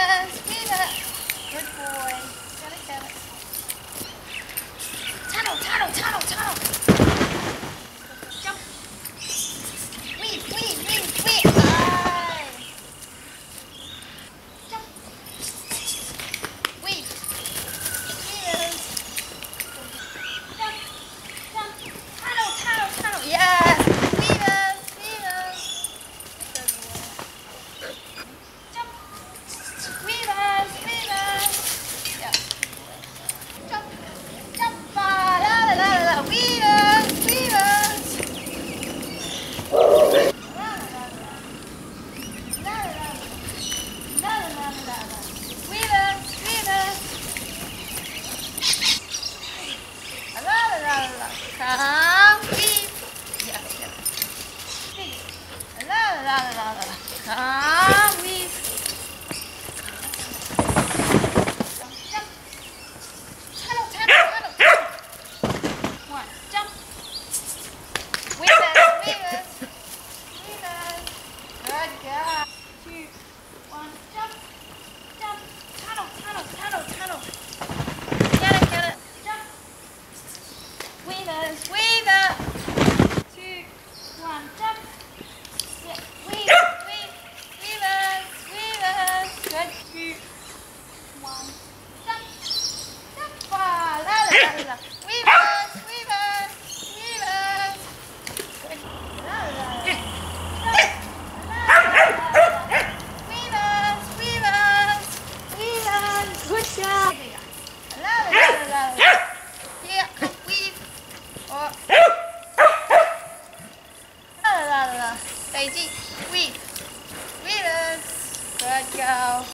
Good boy. Get it. Tunnel. Jump. Weave. Aye. Jump. Weave. Weavers. Jump. Tunnel. Yes. Weavers. Good boy. Jump. Weavers. Yeah. Jump. La. Weavers. La. Weavers. La. Come, weave. Yeah. La. Come, weave. Jump. Tunnel. One. Jump. Weavers. Good girl. 2, 1. Jump. Tunnel. Get it. Jump. Weavers. 2, 1. Jump. Yeah. Weavers. Good. 2, 1. Jump. La. Weavers. Good. La. Weavers. Good job. La. Yeah, weave. Oh. La. Daisy, weave. Weavers. Good girl.